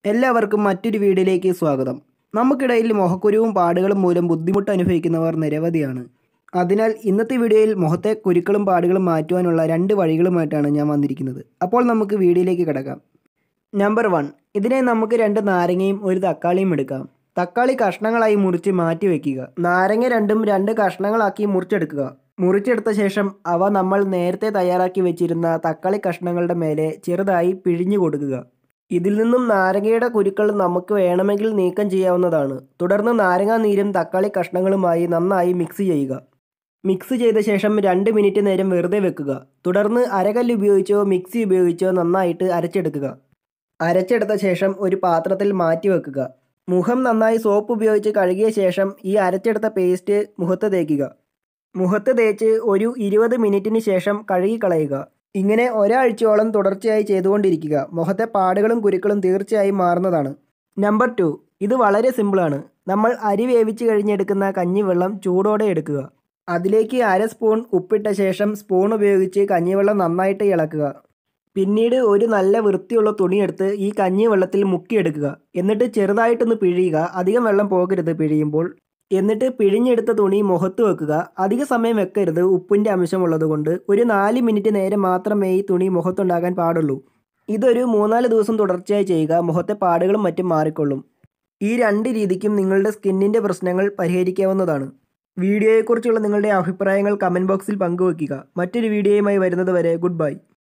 എല്ലാവർക്കും മറ്റൊരു വീഡിയോയിലേക്ക് സ്വാഗതം. നമുക്കിടയിൽ മുഖക്കുരുവും പാടുകളും മൂലം ബുദ്ധിമുട്ട് അനുഭവിക്കുന്നവർ നിരവധിയാണ്. അതിനാൽ ഇന്നത്തെ വീഡിയോയിൽ മുഖത്തെ കുരുക്കളും പാടുകളും മാറ്റുവാനുള്ള 2 വഴികളുമായിട്ടാണ് ഞാൻ വന്നിരിക്കുന്നത്. അപ്പോൾ നമുക്ക് വീഡിയോയിലേക്ക് കിടക്കാം. നമ്പർ 1, ഇതിനായി നമുക്ക് 2 നാരങ്ങയും 1 തക്കാളിയും എടുക്കാം. തക്കാളി കഷ്ണങ്ങളായി മുറിച്ച് മാറ്റി വയ്ക്കുക. നാരങ്ങ രണ്ടും 2 കഷ്ണങ്ങളാക്കി മുറിച്ചെടുക്കുക. മുറിച്ചെടുത്ത ശേഷം അവ നമ്മൾ നേരത്തെ തയ്യാറാക്കി വെച്ചിരുന്ന തക്കാളി കഷ്ണങ്ങളുടെ മേലെ ചെറുതായി പിഴിഞ്ഞു കൊടുക്കുക. ഇതിൽ നിന്നും നാരങ്ങയുടെ കുരുക്കൾ നമുക്ക് വേണമെങ്കിൽ നീക്കം ചെയ്യാവുന്നതാണ്. തുടർന്ന് നാരങ്ങാ നീരും തക്കാളി കഷ്ണങ്ങളുമായി നന്നായി മിക്സ് ചെയ്യുക. മിക്സ് ചെയ്ത ശേഷം 2 മിനിറ്റ് നേരം വെറുതെ വെക്കുക. തുടർന്ന് അരകല്ല് ഉപയോഗിച്ചോ മിക്സി ഉപയോഗിച്ചോ നന്നായിട്ട് അരച്ചെടുക്കുക. അരച്ചെടുത്ത ശേഷം ഒരു പാത്രത്തിൽ മാറ്റി വെക്കുക. മുഖം നന്നായി സോപ്പ് ഉപയോഗിച്ച് കഴുകിയ ശേഷം ഈ അരച്ചെടുത്ത പേസ്റ്റ് മുഖത്ത് തേക്കുക. മുഖത്ത് തേച്ച് ഒരു 20 മിനിറ്റിന് ശേഷം കഴുകിക്കളയുക. ഇങ്ങനെ ഒരാഴ്ചയോളം തുടർച്ചയായി ചെയ്തുകൊണ്ടിരിക്കുക. മുഖത്തെ പാടുകളും കുരുക്കളും തീർച്ചയായും മാറുന്നതാണ്. നമ്പർ 2, ഇത് വളരെ സിമ്പിളാണ്. നമ്മൾ അരി വേവിച്ച് കഴിഞ്ഞെടുക്കുന്ന കഞ്ഞിവെള്ളം ചൂടോടെ എടുക്കുക. അതിലേക്ക് 1/2 സ്പൂൺ ഉപ്പിട്ട ശേഷം സ്പൂൺ ഉപയോഗിച്ച് കഞ്ഞിവെള്ളം നന്നായിട്ട് ഇളക്കുക. പിന്നീട് ഒരു നല്ല വൃത്തിയുള്ള തുണിയെടുത്ത് ഈ കഞ്ഞിവെള്ളത്തിൽ മുക്കിയെടുക്കുക. എന്നിട്ട് ചെറുതായിട്ടൊന്ന് പിഴിയുക. അധികം വെള്ളം പോകരുത് പിഴിയുമ്പോൾ. എന്നിട്ട് പിഴിഞ്ഞെടുത്ത തുണി മുഖത്ത് വെക്കുക. അധിക സമയം വെക്കരുത്, ഉപ്പിൻ്റെ അംശമുള്ളത് കൊണ്ട്. ഒരു 4 മിനിറ്റ് നേരം മാത്രമേ ഈ തുണി മുഖത്തുണ്ടാകാൻ പാടുള്ളൂ. ഇതൊരു 3-4 ദിവസം തുടർച്ചയായി ചെയ്യുക. മുഖത്തെ പാടുകളും മറ്റും മാറിക്കൊള്ളും. ഈ 2 രീതിക്കും നിങ്ങളുടെ സ്കിന്നിൻ്റെ പ്രശ്നങ്ങൾ പരിഹരിക്കാവുന്നതാണ്. വീഡിയോയെക്കുറിച്ചുള്ള നിങ്ങളുടെ അഭിപ്രായങ്ങൾ കമൻറ്റ് ബോക്സിൽ പങ്കുവയ്ക്കുക. മറ്റൊരു വീഡിയോയുമായി വരുന്നത് വരെ ഗുഡ് ബൈ.